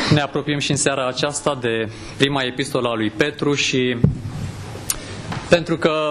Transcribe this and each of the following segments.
Ne apropiem și în seara aceasta de prima epistolă a lui Petru și pentru că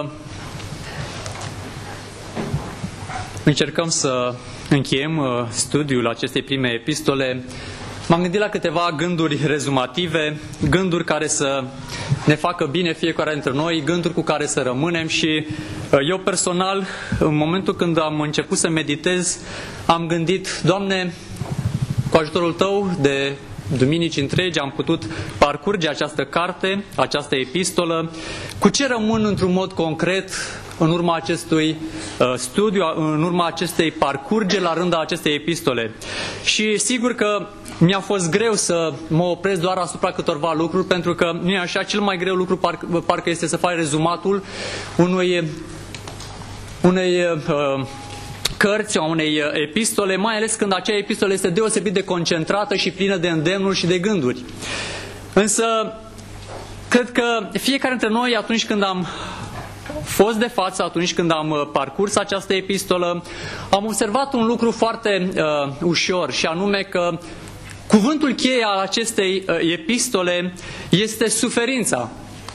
încercăm să încheiem studiul acestei prime epistole, m-am gândit la câteva gânduri rezumative, gânduri care să ne facă bine fiecare dintre noi, gânduri cu care să rămânem și eu personal, în momentul când am început să meditez, am gândit, Doamne, cu ajutorul Tău de duminici întregi am putut parcurge această carte, această epistolă. Cu ce rămân într-un mod concret în urma acestui studiu, în urma acestei parcurgeri la rândul acestei epistole? Și sigur că mi-a fost greu să mă opresc doar asupra câtorva lucruri, pentru că nu e așa, cel mai greu lucru parcă este să faci rezumatul unei cărți sau unei epistole, mai ales când acea epistolă este deosebit de concentrată și plină de îndemnuri și de gânduri. Însă, cred că fiecare dintre noi, atunci când am fost de față, atunci când am parcurs această epistolă, am observat un lucru foarte ușor, și anume că cuvântul cheie al acestei epistole este suferința.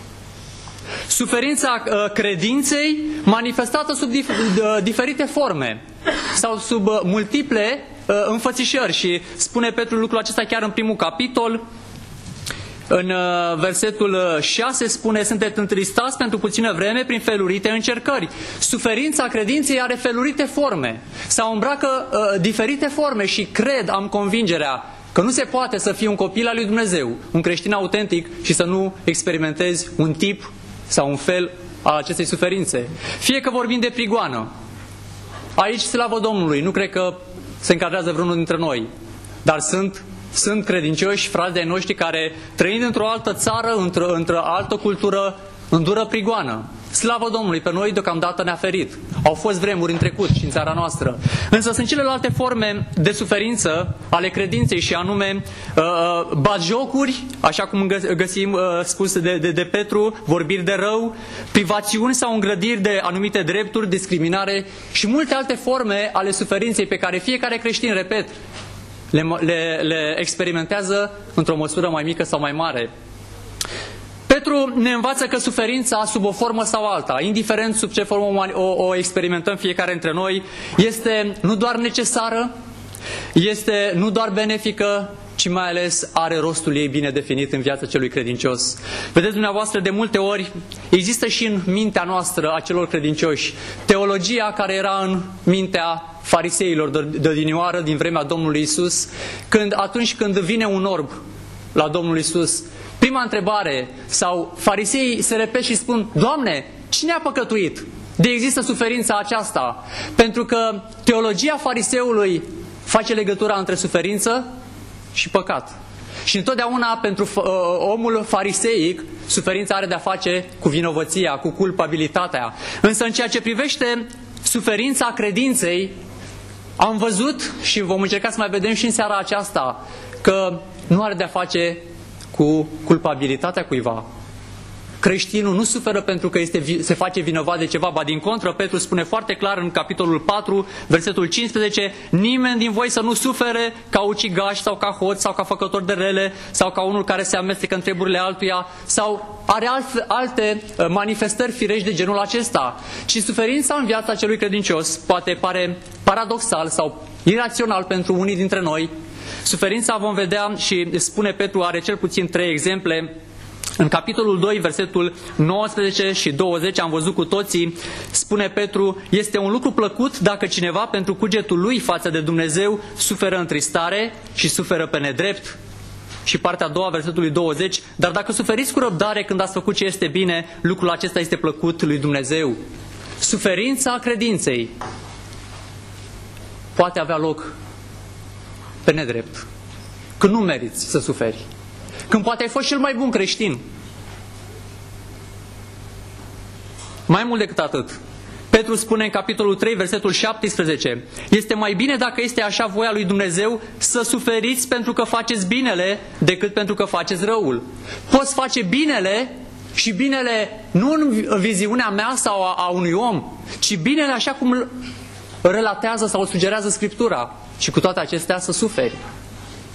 Suferința credinței manifestată sub diferite forme sau sub multiple înfățișări. Și spune Petru lucrul acesta chiar în primul capitol. În versetul 6 spune: sunteți întristați pentru puțină vreme prin felurite încercări. Suferința credinței are felurite forme sau îmbracă diferite forme și am convingerea că nu se poate să fii un copil al lui Dumnezeu, un creștin autentic, și să nu experimentezi un tip sau un fel al acestei suferințe. Fie că vorbim de prigoană. Aici, slavă Domnului, nu cred că se încadrează vreunul dintre noi, dar sunt credincioși, frați de-ai noștri, care, trăind într-o altă țară, într-o altă cultură, îndură prigoană. Slavă Domnului, pe noi deocamdată ne-a ferit. Au fost vremuri în trecut și în țara noastră. Însă sunt celelalte forme de suferință ale credinței, și anume batjocuri, așa cum găsim spus de Petru, vorbiri de rău, privațiuni sau îngrădiri de anumite drepturi, discriminare și multe alte forme ale suferinței pe care fiecare creștin, repet, le experimentează într-o măsură mai mică sau mai mare. Petru ne învață că suferința, sub o formă sau alta, indiferent sub ce formă o experimentăm fiecare dintre noi, este nu doar necesară, este nu doar benefică, ci mai ales are rostul ei bine definit în viața celui credincios. Vedeți dumneavoastră, de multe ori există și în mintea noastră a celor credincioși teologia care era în mintea fariseilor de odinioară din vremea Domnului Isus, atunci când vine un orb la Domnul Isus, prima întrebare, sau fariseii se repet și spun: Doamne, cine a păcătuit de există suferința aceasta? Pentru că teologia fariseului face legătura între suferință și păcat. Și întotdeauna pentru omul fariseic, suferința are de-a face cu vinovăția, cu culpabilitatea. Însă în ceea ce privește suferința credinței, am văzut și vom încerca să mai vedem și în seara aceasta că nu are de-a face cu culpabilitatea cuiva. Creștinul nu suferă pentru că se face vinovat de ceva, ba din contră, Petru spune foarte clar în capitolul 4, versetul 15: nimeni din voi să nu sufere ca ucigaș sau ca hoț sau ca făcător de rele sau ca unul care se amestecă în treburile altuia sau are alte manifestări firești de genul acesta. Ci suferința în viața celui credincios poate pare paradoxal sau irațional pentru unii dintre noi. Suferința, vom vedea, și spune Petru, are cel puțin 3 exemple. În capitolul 2, versetul 19 și 20, am văzut cu toții, spune Petru: este un lucru plăcut dacă cineva pentru cugetul lui față de Dumnezeu suferă întristare și suferă pe nedrept. Și partea a doua, versetului 20, dar dacă suferiți cu răbdare când ați făcut ce este bine, lucrul acesta este plăcut lui Dumnezeu. Suferința credinței poate avea loc pe nedrept, când nu meriți să suferi, când poate ai fost cel mai bun creștin. Mai mult decât atât, Petru spune în capitolul 3, versetul 17: este mai bine, dacă este așa voia lui Dumnezeu, să suferiți pentru că faceți binele decât pentru că faceți răul. Poți face binele, și binele nu în viziunea mea sau a unui om, ci binele așa cum relatează sau sugerează Scriptura, și cu toate acestea să suferi.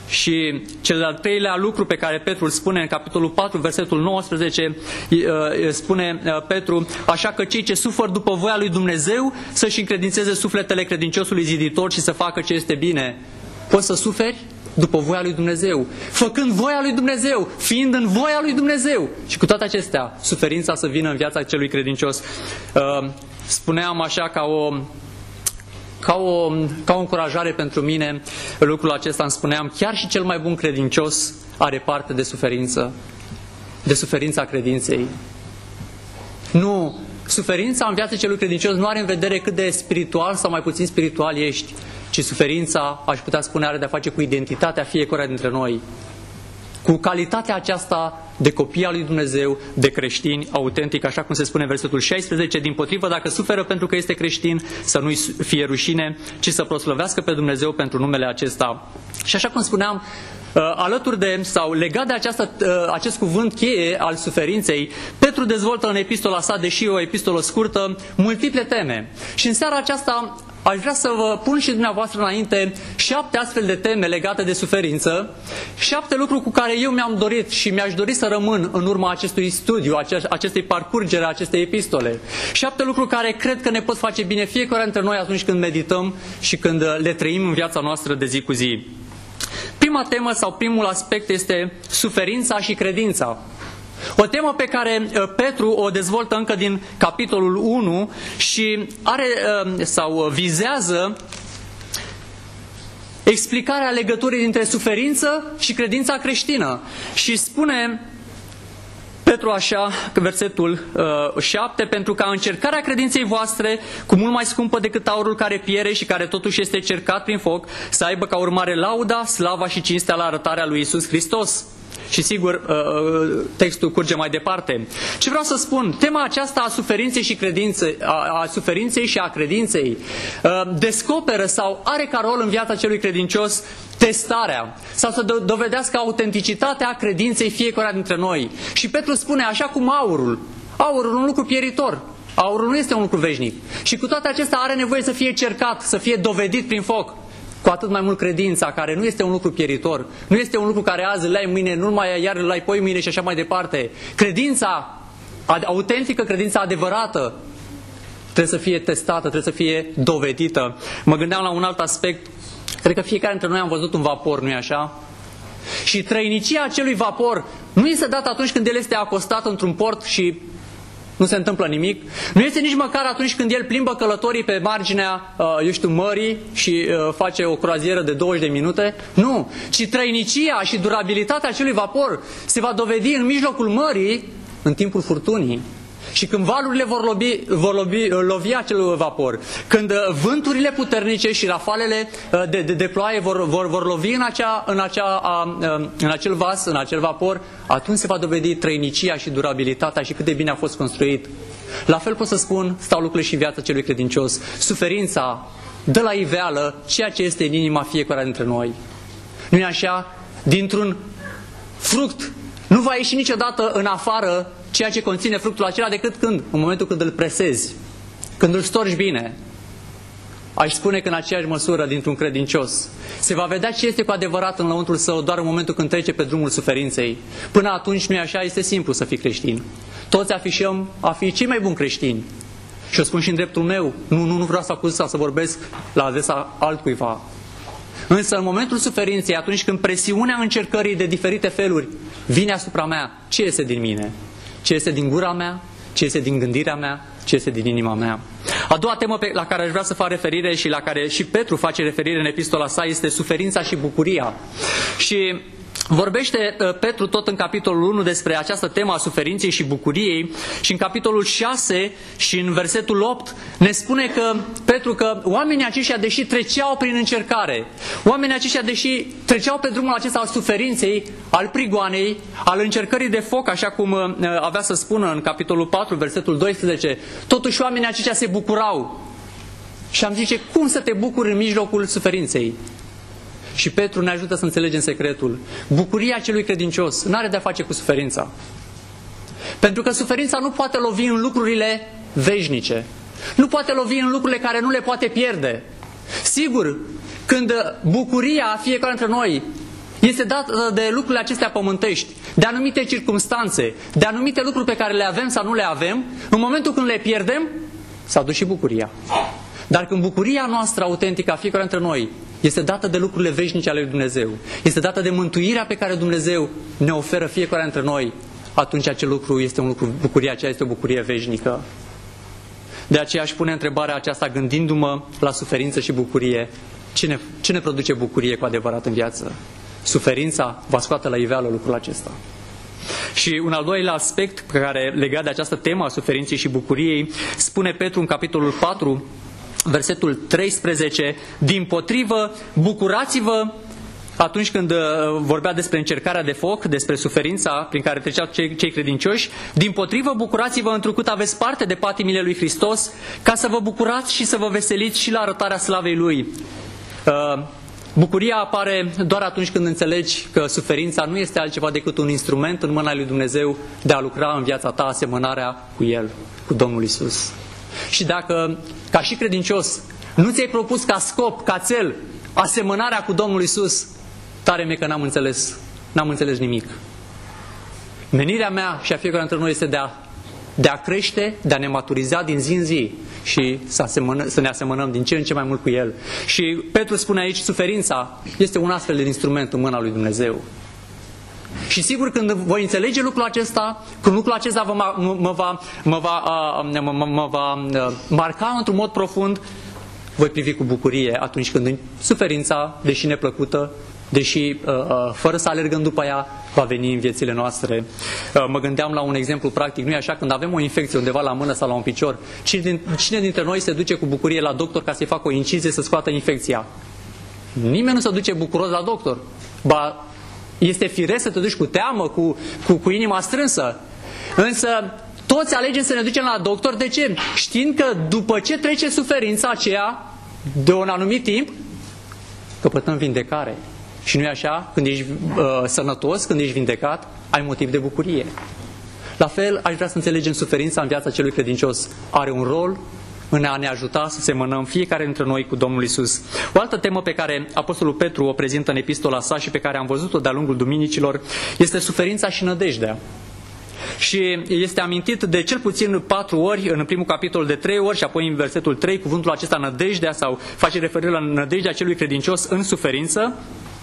Și cel de-al treilea lucru pe care Petru îl spune în capitolul 4, versetul 19, spune Petru: așa că cei ce suferă după voia lui Dumnezeu să-și încredințeze sufletele credinciosului ziditor și să facă ce este bine. Poți să suferi după voia lui Dumnezeu, făcând voia lui Dumnezeu, fiind în voia lui Dumnezeu. Și cu toate acestea, suferința să vină în viața celui credincios. Spuneam așa ca o încurajare pentru mine, lucrul acesta îmi spuneam, chiar și cel mai bun credincios are parte de suferință, de suferința credinței. Nu, suferința în viața celui credincios nu are în vedere cât de spiritual sau mai puțin spiritual ești, ci suferința, aș putea spune, are de-a face cu identitatea fiecăruia dintre noi, cu calitatea aceasta de copii al lui Dumnezeu, de creștini autentic, așa cum se spune în versetul 16, dimpotrivă, dacă suferă pentru că este creștin, să nu-i fie rușine, ci să proslăvească pe Dumnezeu pentru numele acesta. Și așa cum spuneam, alături de, sau legat de acest cuvânt cheie al suferinței, Petru dezvoltă în epistola sa, deși e o epistolă scurtă, multiple teme. Și în seara aceasta aș vrea să vă pun și dumneavoastră înainte 7 astfel de teme legate de suferință, 7 lucruri cu care eu mi-am dorit și mi-aș dori să rămân în urma acestui studiu, acestei parcurgere, acestei epistole. 7 lucruri care cred că ne pot face bine fiecare dintre noi atunci când medităm și când le trăim în viața noastră de zi cu zi. Prima temă sau primul aspect este suferința și credința. O temă pe care Petru o dezvoltă încă din capitolul 1 și vizează explicarea legăturii dintre suferință și credința creștină. Și spune Petru așa, versetul 7, pentru ca încercarea credinței voastre, cu mult mai scumpă decât aurul care piere și care totuși este cercat prin foc, să aibă ca urmare lauda, slava și cinstea la arătarea lui Iisus Hristos. Și sigur, textul curge mai departe. Ce vreau să spun? Tema aceasta a suferinței și credinței, a suferinței și a credinței, descoperă sau are ca rol în viața celui credincios testarea sau să dovedească autenticitatea credinței fiecăruia dintre noi. Și Petru spune, așa cum aurul e un lucru pieritor. Aurul nu este un lucru veșnic. Și cu toate acestea are nevoie să fie cercat, să fie dovedit prin foc. Cu atât mai mult credința, care nu este un lucru pieritor, nu este un lucru care azi îl ai mâine, nu mai iar îl ai poi mâine și așa mai departe. Credința autentică, credința adevărată, trebuie să fie testată, trebuie să fie dovedită. Mă gândeam la un alt aspect. Cred că fiecare dintre noi am văzut un vapor, nu-i așa? Și trăinicia acelui vapor nu este dată atunci când el este acostat într-un port și nu se întâmplă nimic. Nu este nici măcar atunci când el plimbă călătorii pe marginea, mării și face o croazieră de 20 de minute. Nu, ci trăinicia și durabilitatea acelui vapor se va dovedi în mijlocul mării, în timpul furtunii. Și când valurile vor lovi acel vapor, când vânturile puternice și rafalele de ploaie vor lovi în acel vas, în acel vapor, atunci se va dovedi trăinicia și durabilitatea și cât de bine a fost construit. La fel pot să spun, stau lucrurile și în viața celui credincios. Suferința dă la iveală ceea ce este în inima fiecare dintre noi. Nu-i așa? Dintr-un fruct nu va ieși niciodată în afară ceea ce conține fructul acela decât când? În momentul când îl presezi, când îl storci bine. Aș spune că în aceeași măsură, dintr-un credincios, se va vedea ce este cu adevărat în lăuntrul său doar în momentul când trece pe drumul suferinței. Până atunci, nu-i așa, este simplu să fii creștin. Toți afișăm a fi cei mai buni creștini. Și o spun și în dreptul meu, nu vreau să acuz sau să vorbesc la adresa altcuiva. Însă în momentul suferinței, atunci când presiunea încercării de diferite feluri vine asupra mea, ce este din mine? Ce este din gura mea? Ce este din gândirea mea? Ce este din inima mea? A doua temă la care aș vrea să fac referire și la care și Petru face referire în epistola sa este suferința și bucuria. Și vorbește Petru tot în capitolul 1 despre această temă a suferinței și bucuriei și în capitolul 6 și în versetul 8 ne spune că Petru că oamenii aceștia, deși treceau prin încercare, oamenii aceștia, deși treceau pe drumul acesta al suferinței, al prigoanei, al încercării de foc, așa cum avea să spună în capitolul 4, versetul 12, totuși oamenii aceștia se bucurau. Și am zice, cum să te bucuri în mijlocul suferinței? Și Petru ne ajută să înțelegem secretul. Bucuria celui credincios nu are de-a face cu suferința. Pentru că suferința nu poate lovi în lucrurile veșnice. Nu poate lovi în lucrurile care nu le poate pierde. Sigur, când bucuria fiecare dintre noi este dată de lucrurile acestea pământești, de anumite circumstanțe, de anumite lucruri pe care le avem sau nu le avem. În momentul când le pierdem, s-a dus și bucuria. Dar când bucuria noastră autentică a fiecare dintre noi este dată de lucrurile veșnice ale lui Dumnezeu, este dată de mântuirea pe care Dumnezeu ne oferă fiecare dintre noi, atunci acel lucru este un lucru, bucuria aceea este o bucurie veșnică. De aceea aș pune întrebarea aceasta gândindu-mă la suferință și bucurie. Ce ne produce bucurie cu adevărat în viață? Suferința va scoate la iveală lucrul acesta. Și un al doilea aspect pe care, legat de această temă a suferinței și bucuriei, spune Petru în capitolul 4, versetul 13, dimpotrivă, bucurați-vă. Atunci când vorbea despre încercarea de foc, despre suferința prin care treceau cei credincioși, dimpotrivă bucurați-vă întrucât aveți parte de patimile lui Hristos, ca să vă bucurați și să vă veseliți și la arătarea slavei Lui. Bucuria apare doar atunci când înțelegi că suferința nu este altceva decât un instrument în mâna lui Dumnezeu de a lucra în viața ta asemănarea cu El, cu Domnul Isus. Și dacă, ca și credincios, nu ți-ai propus ca scop, ca țel, asemănarea cu Domnul Isus, tare mie că n-am înțeles nimic. Menirea mea și a fiecare dintre noi este de a crește, de a ne maturiza din zi în zi și să ne asemănăm din ce în ce mai mult cu El. Și Petru spune aici, suferința este un astfel de instrument în mâna lui Dumnezeu. Și sigur când voi înțelege lucrul acesta, când lucrul acesta mă va marca într-un mod profund, voi privi cu bucurie atunci când suferința, deși neplăcută, deși fără să alergăm după ea, va veni în viețile noastre. Mă gândeam la un exemplu practic, nu-i așa? Când avem o infecție undeva la mână sau la un picior, cine dintre noi se duce cu bucurie la doctor ca să-i facă o incizie să scoată infecția? Nimeni nu se duce bucuros la doctor. Ba, este firesc să te duci cu teamă, cu inima strânsă. Însă toți alegem să ne ducem la doctor. De ce? Știind că după ce trece suferința aceea, de un anumit timp, căpătăm vindecare. Și nu-i așa? Când ești sănătos, când ești vindecat, ai motiv de bucurie. La fel, aș vrea să înțelegem suferința în viața celui credincios. Are un rol în a ne ajuta să semănăm fiecare dintre noi cu Domnul Isus. O altă temă pe care Apostolul Petru o prezintă în epistola sa și pe care am văzut-o de-a lungul duminicilor este suferința și nădejdea. Și este amintit de cel puțin 4 ori, în primul capitol de 3 ori și apoi în versetul 3, cuvântul acesta nădejdea sau face referire la nădejdea celui credincios în suferință.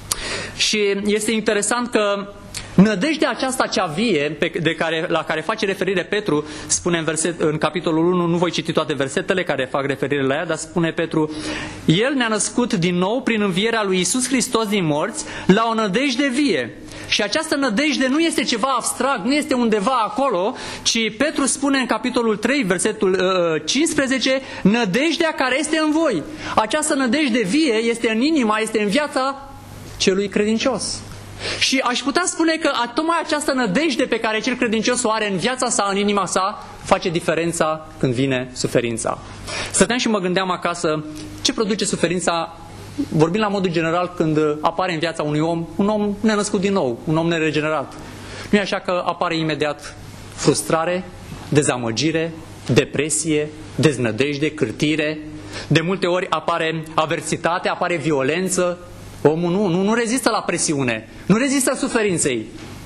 Și este interesant că nădejdea aceasta cea vie, la care face referire Petru, spune în capitolul 1, nu voi citi toate versetele care fac referire la ea, dar spune Petru, El ne-a născut din nou prin învierea lui Iisus Hristos din morți la o nădejde vie. Și această nădejde nu este ceva abstract, nu este undeva acolo, ci Petru spune în capitolul 3, versetul 15, nădejdea care este în voi. Această nădejde vie este în inima, este în viața celui credincios. Și aș putea spune că tocmai această nădejde pe care cel credincios o are în viața sa, în inima sa, face diferența când vine suferința. Stăteam și mă gândeam acasă ce produce suferința, vorbind la modul general, când apare în viața unui om, un om nenăscut din nou, un om neregenerat. Nu e așa că apare imediat frustrare, dezamăgire, depresie, deznădejde, cârtire. De multe ori apare aversitate, apare violență. Omul nu rezistă la presiune, nu rezistă suferinței.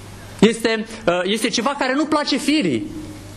Este ceva care nu place firii.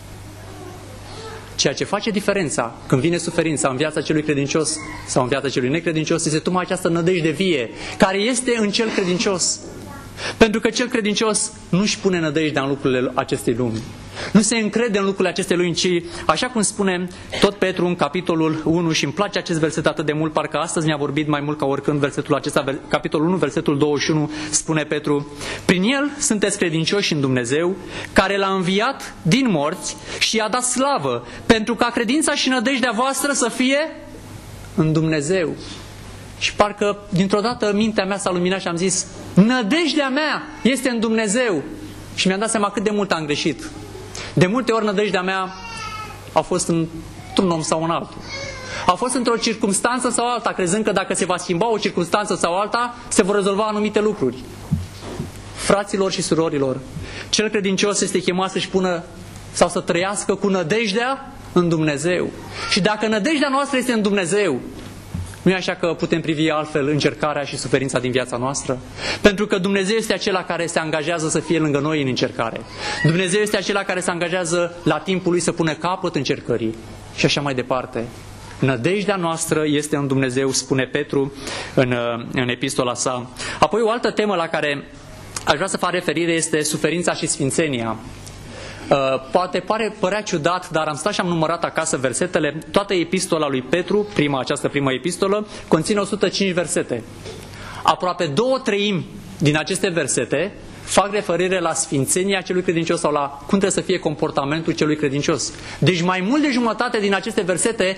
Ceea ce face diferența când vine suferința în viața celui credincios sau în viața celui necredincios este tocmai această nădejde vie, care este în cel credincios. Pentru că cel credincios nu-și pune nădejdea în lucrurile acestei lumi. Nu se încrede în lucrurile acestei lumi, ci, așa cum spune tot Petru în capitolul 1, și îmi place acest verset atât de mult, parcă astăzi mi-a vorbit mai mult ca oricând versetul acesta, capitolul 1, versetul 21, spune Petru, prin el sunteți credincioși în Dumnezeu, care l-a înviat din morți și i-a dat slavă, pentru ca credința și nădejdea voastră să fie în Dumnezeu. Și parcă dintr-o dată mintea mea s-a luminat și am zis, nădejdea mea este în Dumnezeu. Și mi-am dat seama cât de mult am greșit. De multe ori nădejdea mea a fost într-un om sau în altul. A fost într-o circumstanță sau alta, crezând că dacă se va schimba o circumstanță sau alta, se vor rezolva anumite lucruri. Fraților și surorilor, cel credincios este chemat să-și pună sau să trăiască cu nădejdea în Dumnezeu. Și dacă nădejdea noastră este în Dumnezeu, Nu e așa că putem privi altfel încercarea și suferința din viața noastră? Pentru că Dumnezeu este acela care se angajează să fie lângă noi în încercare. Dumnezeu este acela care se angajează la timpul Lui să pună capăt încercării și așa mai departe. Nădejdea noastră este în Dumnezeu, spune Petru în epistola sa. Apoi o altă temă la care aș vrea să fac referire este suferința și sfințenia. Poate părea ciudat, dar am stat și am numărat acasă versetele. Toată epistola lui Petru, această primă epistolă, conține 105 versete. Aproape 2/3 din aceste versete fac referire la sfințenia celui credincios sau la cum trebuie să fie comportamentul celui credincios. Deci mai mult de jumătate din aceste versete,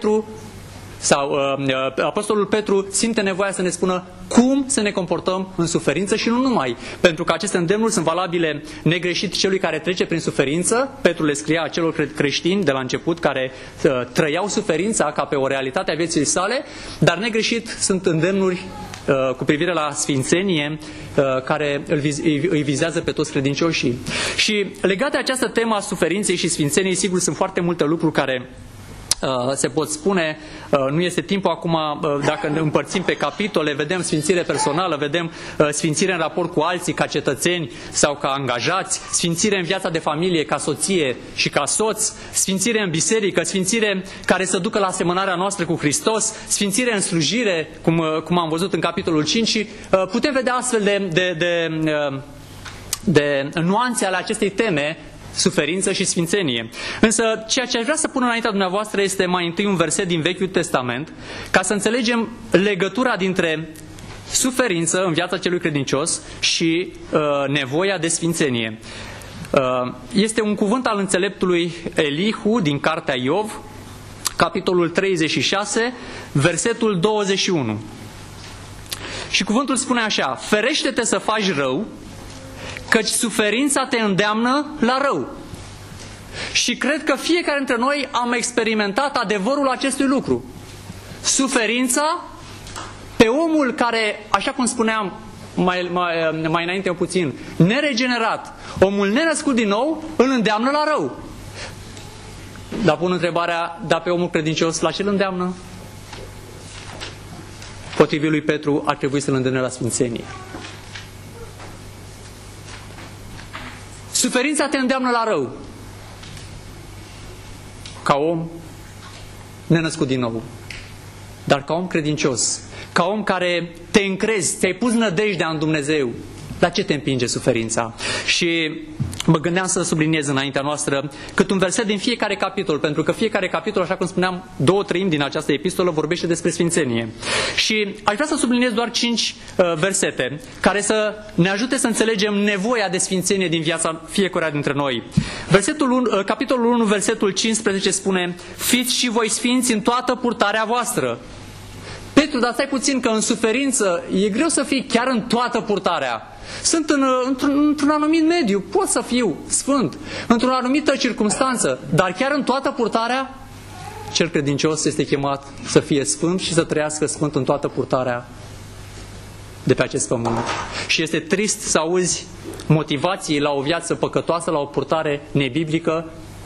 Apostolul Petru simte nevoia să ne spună cum să ne comportăm în suferință și nu numai. Pentru că aceste îndemnuri sunt valabile negreșit celui care trece prin suferință. Petru le scria acelor creștini de la început care trăiau suferința ca pe o realitate a vieții sale, dar negreșit sunt îndemnuri cu privire la sfințenie care îi vizează pe toți credincioșii. Și legat de această temă a suferinței și sfințeniei, sigur sunt foarte multe lucruri care se pot spune, nu este timpul acum, dacă ne împărțim pe capitole, vedem sfințire personală, vedem sfințire în raport cu alții ca cetățeni sau ca angajați, sfințire în viața de familie ca soție și ca soț, sfințire în biserică, sfințire care să ducă la asemănarea noastră cu Hristos, sfințire în slujire, cum am văzut în capitolul 5 și putem vedea astfel de nuanțe ale acestei teme, suferință și sfințenie. Însă ceea ce aș vrea să pun înaintea dumneavoastră este mai întâi un verset din Vechiul Testament, ca să înțelegem legătura dintre suferință în viața celui credincios și nevoia de sfințenie. Este un cuvânt al înțeleptului Elihu din cartea Iov, capitolul 36, versetul 21. Și cuvântul spune așa: ferește-te să faci rău, căci suferința te îndeamnă la rău. Și cred că fiecare dintre noi am experimentat adevărul acestui lucru. Suferința pe omul care, așa cum spuneam mai înainte puțin, neregenerat, omul nenăscut din nou, îl îndeamnă la rău. Dar pun întrebarea, dar pe omul credincios la ce îl îndeamnă? Potrivit lui Petru, ar trebui să-l îndemne la sfințenie. Suferința te îndeamnă la rău. Ca om nenăscut din nou. Dar ca om credincios, ca om care te încrezi, ți-ai pus nădejdea în Dumnezeu, la ce te împinge suferința? Și mă gândeam să subliniez înaintea noastră cât un verset din fiecare capitol, pentru că fiecare capitol, așa cum spuneam, 2/3 din această epistolă vorbește despre sfințenie. Și aș vrea să subliniez doar 5 versete care să ne ajute să înțelegem nevoia de sfințenie din viața fiecăruia dintre noi. Capitolul 1, versetul 15 spune: fiți și voi sfinți în toată purtarea voastră. Petru, dar stai puțin, că în suferință e greu să fii chiar în toată purtarea. Sunt într-un anumit mediu, pot să fiu sfânt, într-o anumită circunstanță, dar chiar în toată purtarea, cel credincios este chemat să fie sfânt și să trăiască sfânt în toată purtarea de pe acest pământ. Și este trist să auzi motivații la o viață păcătoasă, la o purtare nebiblică,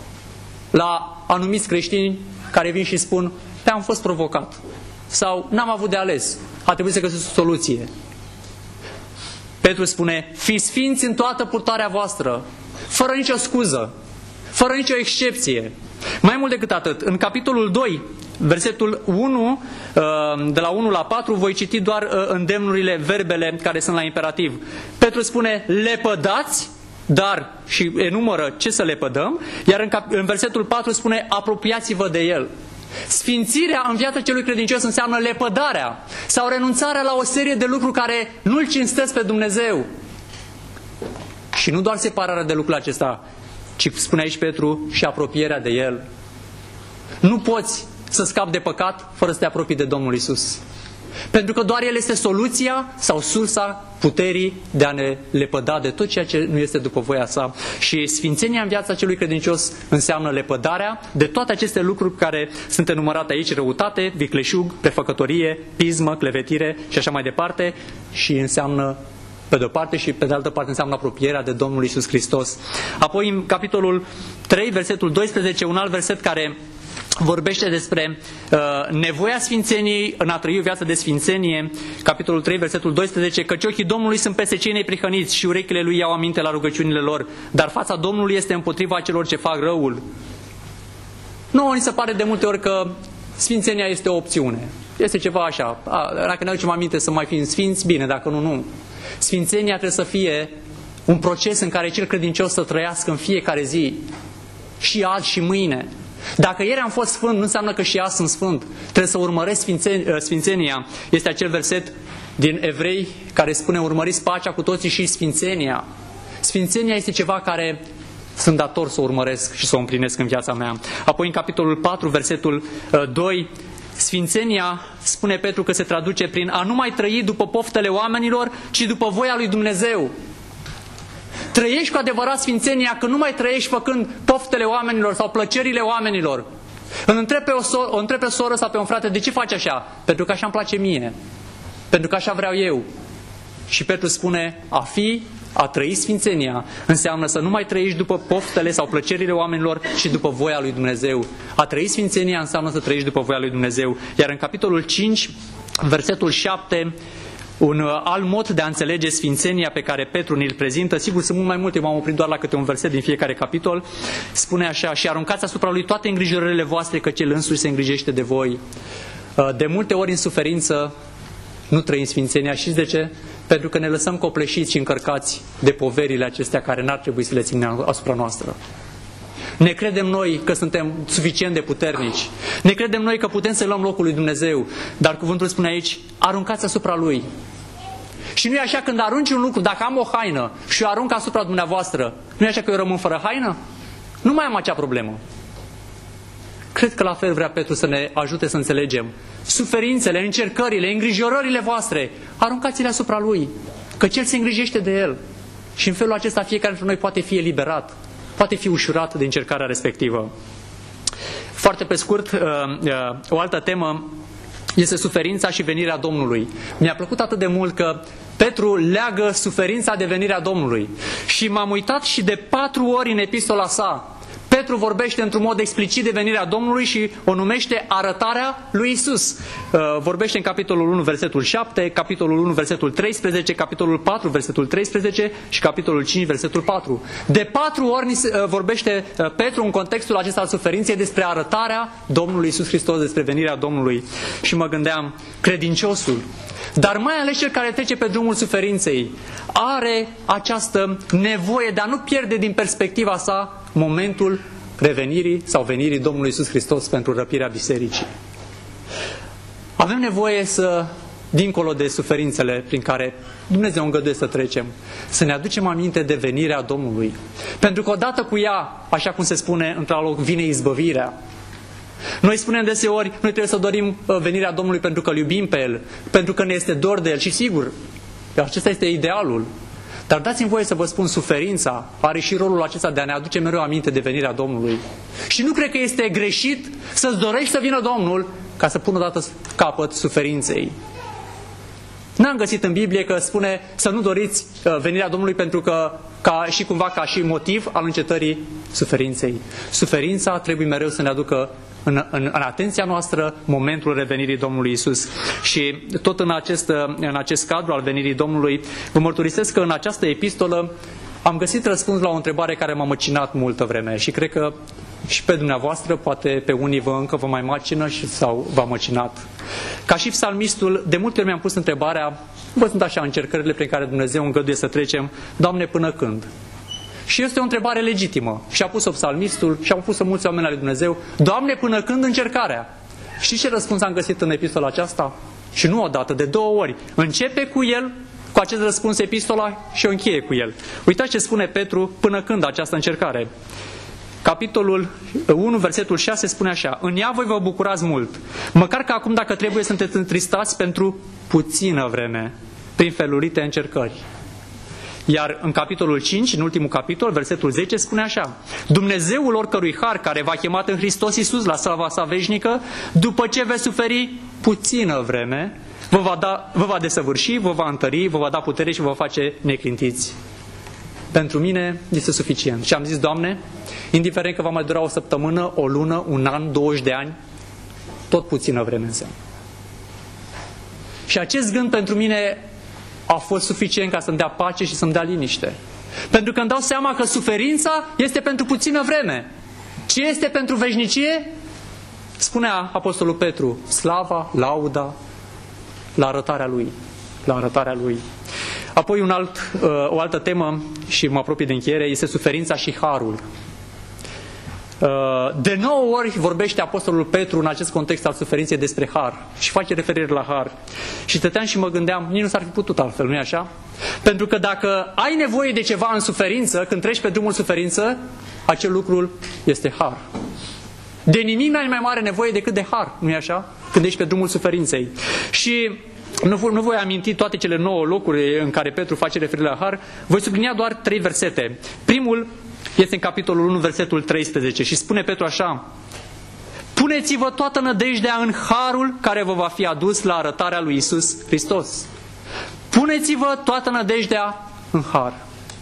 la anumiți creștini care vin și spun: am fost provocat sau n-am avut de ales, a trebuit să găsesc o soluție. Petru spune: fiți sfinți în toată purtarea voastră, fără nicio scuză, fără nicio excepție. Mai mult decât atât, în capitolul 2, versetul 1, de la 1 la 4, voi citi doar îndemnurile, verbele care sunt la imperativ. Petru spune: lepădați, dar, și enumără ce să lepădăm, iar în versetul 4 spune: apropiați-vă de el. Sfințirea în viața celui credincios înseamnă lepădarea sau renunțarea la o serie de lucruri care nu-L cinstesc pe Dumnezeu. Și nu doar separarea de lucrul acesta, ci, spune aici Petru, și apropierea de El. Nu poți să scapi de păcat fără să te apropii de Domnul Iisus. Pentru că doar El este soluția sau sursa puterii de a ne lepăda de tot ceea ce nu este după voia sa. Și sfințenia în viața celui credincios înseamnă lepădarea de toate aceste lucruri care sunt enumărate aici: răutate, vicleșug, prefăcătorie, pismă, clevetire și așa mai departe. Și înseamnă, pe de o parte, și pe de altă parte înseamnă apropierea de Domnul Iisus Hristos. Apoi în capitolul 3, versetul 12, un alt verset care vorbește despre nevoia sfințeniei în a trăi o viață de sfințenie, capitolul 3, versetul 12, căci ochii Domnului sunt peste cei neprihăniți și urechile Lui iau aminte la rugăciunile lor, dar fața Domnului este împotriva celor ce fac răul. Nouă ni se pare de multe ori că sfințenia este o opțiune. Este ceva așa, dacă ne aducem aminte să mai fim sfinți, bine, dacă nu, nu. Sfințenia trebuie să fie un proces în care cel credincios să trăiască în fiecare zi, și azi și mâine. Dacă ieri am fost sfânt, nu înseamnă că și azi sunt sfânt. Trebuie să urmăresc sfințenia. Este acel verset din Evrei care spune: urmăriți pacea cu toții și sfințenia. Sfințenia este ceva care sunt dator să o urmăresc și să o împlinesc în viața mea. Apoi în capitolul 4, versetul 2, sfințenia, spune Petru că se traduce prin a nu mai trăi după poftele oamenilor, ci după voia lui Dumnezeu. Trăiești cu adevărat sfințenia că nu mai trăiești făcând poftele oamenilor sau plăcerile oamenilor. Îl întreb pe o soră sau pe un frate: de ce faci așa? Pentru că așa îmi place mie. Pentru că așa vreau eu. Și Petru spune: a trăi sfințenia înseamnă să nu mai trăiești după poftele sau plăcerile oamenilor, ci după voia lui Dumnezeu. A trăi sfințenia înseamnă să trăiești după voia lui Dumnezeu. Iar în capitolul 5, versetul 7, un alt mod de a înțelege sfințenia pe care Petru ne-l prezintă, sigur sunt mult mai multe, m-am oprit doar la câte un verset din fiecare capitol, spune așa: și aruncați asupra lui toate îngrijorările voastre, că cel însuși se îngrijește de voi. De multe ori în suferință nu trăim sfințenia. Știți de ce? Pentru că ne lăsăm copleșiți și încărcați de poverile acestea care n-ar trebui să le ținem asupra noastră. Ne credem noi că suntem suficient de puternici. Ne credem noi că putem să luăm locul lui Dumnezeu. Dar cuvântul spune aici: aruncați asupra Lui. Și nu e așa când arunci un lucru, dacă am o haină și o arunc asupra dumneavoastră, nu e așa că eu rămân fără haină? Nu mai am acea problemă. Cred că la fel vrea Petru să ne ajute să înțelegem. Suferințele, încercările, îngrijorările voastre, aruncați-le asupra Lui, că El se îngrijește de El. Și în felul acesta fiecare dintre noi poate fi eliberat, poate fi ușurat de încercarea respectivă. Foarte pe scurt, o altă temă este suferința și venirea Domnului. Mi-a plăcut atât de mult că Petru leagă suferința de venirea Domnului. Și m-am uitat și de 4 ori în epistola sa Petru vorbește într-un mod explicit de venirea Domnului și o numește arătarea lui Isus. Vorbește în capitolul 1, versetul 7, capitolul 1, versetul 13, capitolul 4, versetul 13 și capitolul 5, versetul 4. De 4 ori vorbește Petru în contextul acesta al suferinței despre arătarea Domnului Isus Hristos, despre venirea Domnului. Și mă gândeam, credinciosul, dar mai ales cel care trece pe drumul suferinței, are această nevoie de a nu pierde din perspectiva sa momentul revenirii sau venirii Domnului Iisus Hristos pentru răpirea bisericii. Avem nevoie să, dincolo de suferințele prin care Dumnezeu îngăduie să trecem, să ne aducem aminte de venirea Domnului. Pentru că odată cu ea, așa cum se spune într-un loc, vine izbăvirea. Noi spunem deseori, noi trebuie să dorim venirea Domnului pentru că îl iubim pe El, pentru că ne este dor de El și sigur, acesta este idealul. Dar dați-mi voie să vă spun, suferința are și rolul acesta de a ne aduce mereu aminte de venirea Domnului. Și nu cred că este greșit să-ți dorești să vină Domnul ca să pună odată capăt suferinței. N-am găsit în Biblie că spune să nu doriți venirea Domnului pentru că ca și motiv al încetării suferinței. Suferința trebuie mereu să ne aducă în atenția noastră momentul revenirii Domnului Isus. Și tot în acest cadru al venirii Domnului, vă mărturisesc că în această epistolă am găsit răspuns la o întrebare care m-a măcinat multă vreme și cred că și pe dumneavoastră, poate pe unii încă vă mai macină sau v-a măcinat. Ca și psalmistul, de multe ori mi-am pus întrebarea, văzând așa încercările prin care Dumnezeu îngăduie să trecem, Doamne, până când? Și este o întrebare legitimă. Și a pus-o psalmistul și au pus-o mulți oameni ale Dumnezeu, Doamne, până când încercarea? Știți ce răspuns am găsit în epistola aceasta? Și nu odată, de 2 ori. Începe cu el, cu acest răspuns epistola și o încheie cu el. Uitați ce spune Petru, până când această încercare. Capitolul 1, versetul 6 spune așa: în ea voi vă bucurați mult, măcar că acum, dacă trebuie, sunteți întristați pentru puțină vreme, prin felurite încercări. Iar în capitolul 5, în ultimul capitol, versetul 10 spune așa: Dumnezeul oricărui har care v-a chemat în Hristos Iisus la slava sa veșnică, după ce veți suferi puțină vreme, vă va desăvârși, vă va întări, vă va da putere și vă va face neclintiți. Pentru mine este suficient. Și am zis, Doamne, indiferent că va mai dura o săptămână, o lună, un an, 20 de ani, tot puțină vreme înseamnă. Și acest gând pentru mine a fost suficient ca să-mi dea pace și să-mi dea liniște. Pentru că îmi dau seama că suferința este pentru puțină vreme. Ce este pentru veșnicie? Spunea Apostolul Petru, slava, lauda, la arătarea Lui. La arătarea Lui. Apoi o altă temă, și mă apropii de încheiere, este suferința și harul. De 9 ori vorbește Apostolul Petru în acest context al suferinței despre har și face referire la har. Și stăteam și mă gândeam, nici nu s-ar fi putut altfel, nu-i așa? Pentru că dacă ai nevoie de ceva în suferință, când treci pe drumul suferință, acel lucru este har. De nimic n-ai mai mare nevoie decât de har, nu-i așa? Când ești pe drumul suferinței. Și nu voi aminti toate cele 9 locuri în care Petru face referire la har, voi sublinia doar 3 versete. Primul este în capitolul 1, versetul 13 și spune Petru așa: puneți-vă toată nădejdea în harul care vă va fi adus la arătarea lui Iisus Hristos. Puneți-vă toată nădejdea în har.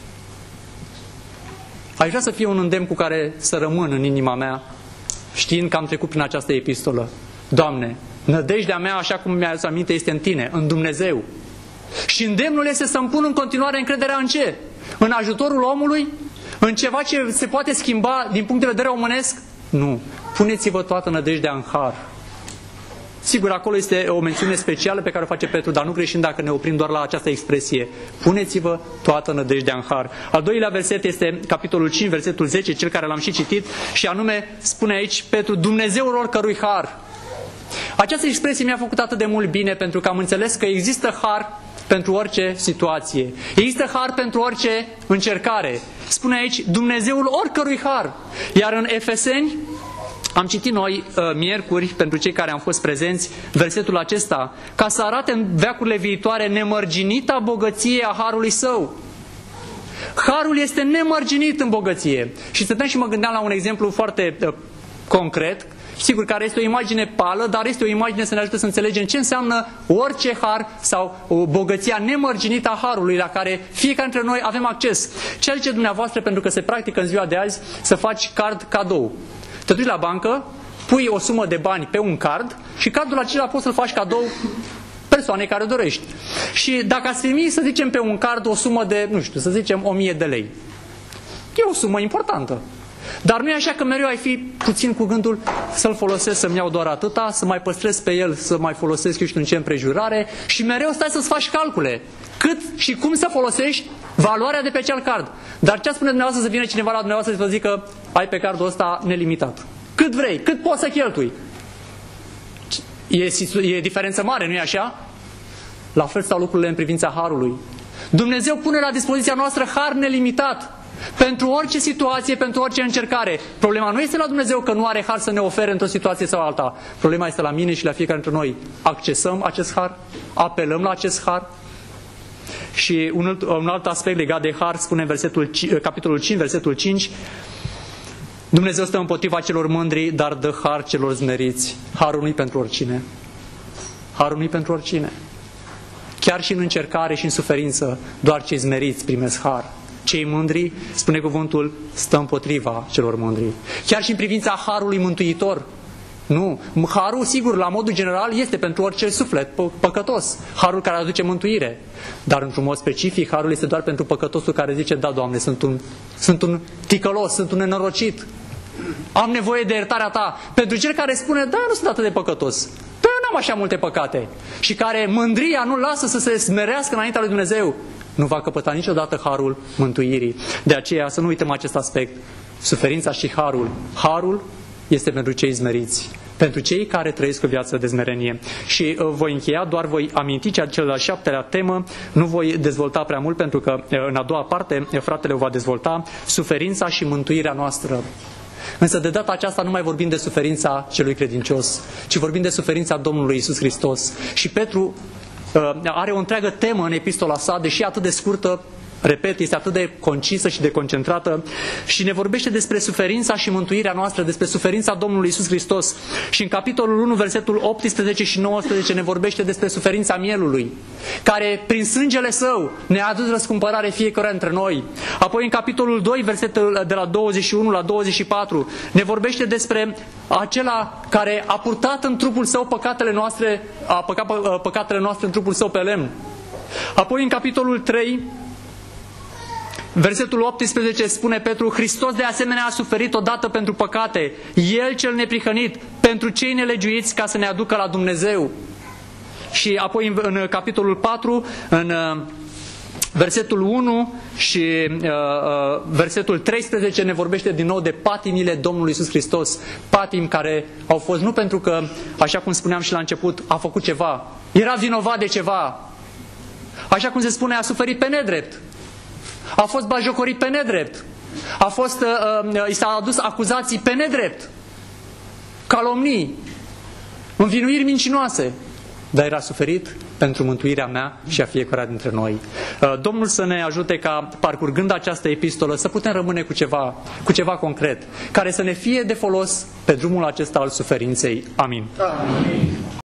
Aș vrea să fie un îndemn cu care să rămân în inima mea, știind că am trecut prin această epistolă. Doamne, nădejdea mea, așa cum mi-a adus aminte, este în Tine, în Dumnezeu. Și îndemnul este să-mi pun în continuare încrederea în ce? În ajutorul omului? În ceva ce se poate schimba din punct de vedere omenesc? Nu. Puneți-vă toată nădejdea în har. Sigur, acolo este o mențiune specială pe care o face Petru, dar nu greșim dacă ne oprim doar la această expresie. Puneți-vă toată nădejdea în har. Al doilea verset este capitolul 5, versetul 10, cel care l-am și citit, și anume spune aici Petru: Dumnezeul oricărui har. Această expresie mi-a făcut atât de mult bine, pentru că am înțeles că există har pentru orice situație. Există har pentru orice încercare. Spune aici Dumnezeul oricărui har. Iar în Efeseni am citit noi miercuri, pentru cei care am fost prezenți, versetul acesta, ca să arate în veacurile viitoare nemărginita bogăție a harului său. Harul este nemărginit în bogăție. Și stăteam și mă gândeam la un exemplu foarte concret, sigur, care este o imagine pală, dar este o imagine să ne ajute să înțelegem ce înseamnă orice har sau o bogăția nemărginită a harului la care fiecare dintre noi avem acces. Ce zice dumneavoastră, pentru că se practică în ziua de azi, să faci card cadou? Te duci la bancă, pui o sumă de bani pe un card și cardul acela poți să-l faci cadou persoanei care dorești. Și dacă ați primi, să zicem, pe un card o sumă de, nu știu, să zicem 1000 de lei. E o sumă importantă. Dar nu e așa că mereu ai fi puțin cu gândul să-l folosesc, să-mi iau doar atâta, să mai păstrez pe el, să mai folosesc eu știu în ce împrejurare, și mereu stai să-ți faci calcule. Cât și cum să folosești valoarea de pe acel card. Dar ce spune dumneavoastră să vină cineva la dumneavoastră să vă zică: ai pe cardul ăsta nelimitat. Cât vrei, cât poți să cheltui. E diferență mare, nu-i așa? La fel stau lucrurile în privința harului. Dumnezeu pune la dispoziția noastră har nelimitat. Pentru orice situație, pentru orice încercare. Problema nu este la Dumnezeu că nu are har să ne ofere într-o situație sau alta. Problema este la mine și la fiecare dintre noi. Accesăm acest har? Apelăm la acest har? Și un alt aspect legat de har spune în capitolul 5, versetul 5: Dumnezeu stă împotriva celor mândri, dar dă har celor smeriți. Harul nu-i pentru oricine. Harul nu-i pentru oricine. Chiar și în încercare și în suferință, doar cei smeriți primesc har. Cei mândri, spune cuvântul, stă împotriva celor mândri. Chiar și în privința harului mântuitor. Nu. Harul, sigur, la modul general, este pentru orice suflet păcătos. Harul care aduce mântuire. Dar, într-un mod specific, harul este doar pentru păcătosul care zice: da, Doamne, sunt un ticălos, sunt un nenorocit. Am nevoie de iertarea Ta. Pentru cel care spune: da, nu sunt atât de păcătos. Da, n-am așa multe păcate. Și care mândria nu lasă să se smerească înaintea lui Dumnezeu, nu va căpăta niciodată harul mântuirii. De aceea să nu uităm acest aspect. Suferința și harul. Harul este pentru cei smeriți, pentru cei care trăiesc o viață de smerenie. Și voi încheia, doar voi aminti cel de-al 7-lea temă, nu voi dezvolta prea mult, pentru că în a doua parte fratele o va dezvolta: suferința și mântuirea noastră. Însă de data aceasta nu mai vorbim de suferința celui credincios, ci vorbim de suferința Domnului Iisus Hristos. Și Petru are o întreagă temă în epistola sa, deși atât de scurtă, repet, este atât de concisă și de concentrată și ne vorbește despre suferința și mântuirea noastră, despre suferința Domnului Iisus Hristos. Și în capitolul 1, versetul 18 și 19 ne vorbește despre suferința mielului, care prin sângele Său ne-a adus răscumpărare fiecare dintre noi. Apoi în capitolul 2, versetul de la 21 la 24, ne vorbește despre acela care a purtat în trupul Său păcatele noastre, a păcat păcatele noastre în trupul Său pe lemn. Apoi în capitolul 3, versetul 18 spune Petru: Hristos de asemenea a suferit odată pentru păcate, El cel neprihănit, pentru cei nelegiuiți, ca să ne aducă la Dumnezeu. Și apoi în capitolul 4, în versetul 1 și versetul 13 ne vorbește din nou de patimile Domnului Iisus Hristos. Patimi care au fost nu pentru că, așa cum spuneam și la început, a făcut ceva, era vinovat de ceva. Așa cum se spune, a suferit pe nedrept. A fost bajocorit pe nedrept. I s-a adus acuzații pe nedrept. Calomnii. Învinuiri mincinoase. Dar era suferit pentru mântuirea mea și a fiecare dintre noi. Domnul să ne ajute ca, parcurgând această epistolă, să putem rămâne cu ceva concret, care să ne fie de folos pe drumul acesta al suferinței. Amin. Amin.